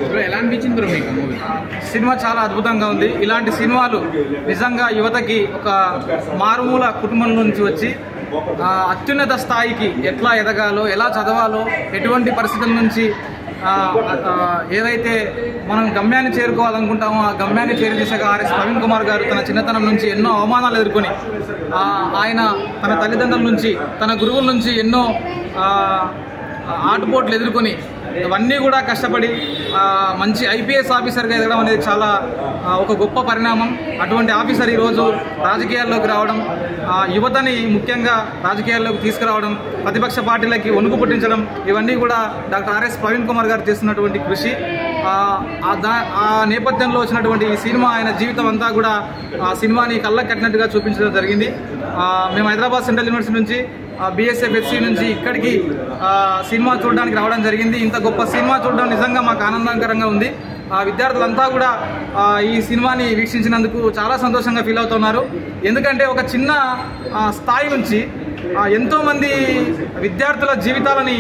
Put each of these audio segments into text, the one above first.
ఎలా అనిపించింది బ్రో మీకు మూవీ? సినిమా చాలా అద్భుతంగా ఉంది. ఇలాంటి సినిమాలు నిజంగా యువతకి ఒక మారుమూల కుటుంబం నుంచి వచ్చి అత్యున్నత స్థాయికి ఎట్లా ఎదగాలో, ఎలా చదవాలో, ఎటువంటి పరిస్థితుల నుంచి ఏదైతే మనం గమ్యాన్ని చేరుకోవాలనుకుంటామో ఆ గమ్యాన్ని చేరుదిశగా ఆర్ఎస్ ప్రవీణ్ కుమార్ గారు తన చిన్నతనం నుంచి ఎన్నో అవమానాలు ఎదుర్కొని ఆయన తన తల్లిదండ్రుల నుంచి, తన గురువుల నుంచి ఎన్నో ఆటుపోట్లు ఎదుర్కొని ఇవన్నీ కూడా కష్టపడి మంచి ఐపీఎస్ ఆఫీసర్గా ఎదగడం అనేది చాలా ఒక గొప్ప పరిణామం. అటువంటి ఆఫీసర్ ఈరోజు రాజకీయాల్లోకి రావడం, యువతని ముఖ్యంగా రాజకీయాల్లోకి తీసుకురావడం, ప్రతిపక్ష పార్టీలకి వణుకు పుట్టించడం, ఇవన్నీ కూడా డాక్టర్ ఆర్ఎస్ ప్రవీణ్ కుమార్ గారు చేస్తున్నటువంటి కృషి. ఆ నేపథ్యంలో వచ్చినటువంటి ఈ సినిమా ఆయన జీవితం అంతా కూడా ఆ సినిమాని కళ్ళకు కట్టినట్టుగా చూపించడం జరిగింది. మేము హైదరాబాద్ సెంట్రల్ యూనివర్సిటీ నుంచి BSF-HC నుంచి ఇక్కడికి సినిమా చూడడానికి రావడం జరిగింది. ఇంత గొప్ప సినిమా చూడడం నిజంగా మాకు ఆనందకరంగా ఉంది. విద్యార్థులంతా కూడా ఈ సినిమాని వీక్షించినందుకు చాలా సంతోషంగా ఫీల్ అవుతున్నారు. ఎందుకంటే ఒక చిన్న స్థాయి నుంచి ఎంతోమంది విద్యార్థుల జీవితాలని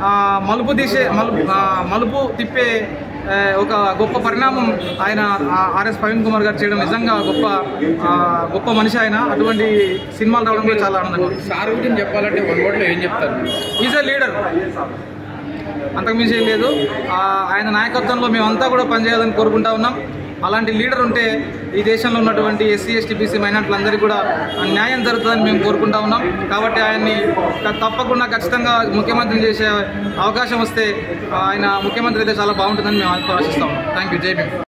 మలుపు తిప్పే ఒక గొప్ప పరిణామం ఆయన ఆర్ఎస్ ప్రవీణ్ కుమార్ గారు చేయడం నిజంగా గొప్ప మనిషి ఆయన. అటువంటి సినిమాలు రావడం కూడా చాలా ఆనందంగా ఉంది. సార్ గురించి చెప్పాలంటే వన్ వర్డ్లో ఏం చెప్తారు? ఈజ్ ఎ లీడర్, అంతకుమించి ఏం లేదు. ఆయన నాయకత్వంలో మేమంతా కూడా పనిచేయాలని కోరుకుంటా ఉన్నాం. అలాంటి లీడర్ ఉంటే ఈ దేశంలో ఉన్నటువంటి SC, ST, BC మైనార్టీలందరికీ కూడా న్యాయం జరుగుతుందని మేము కోరుకుంటా ఉన్నాం. కాబట్టి ఆయన్ని తప్పకుండా ఖచ్చితంగా ముఖ్యమంత్రిని చేసే అవకాశం వస్తే ఆయన ముఖ్యమంత్రి అయితే చాలా బాగుంటుందని మేము ఆశిస్తా ఉన్నాం. Thank you. జై భీమ్.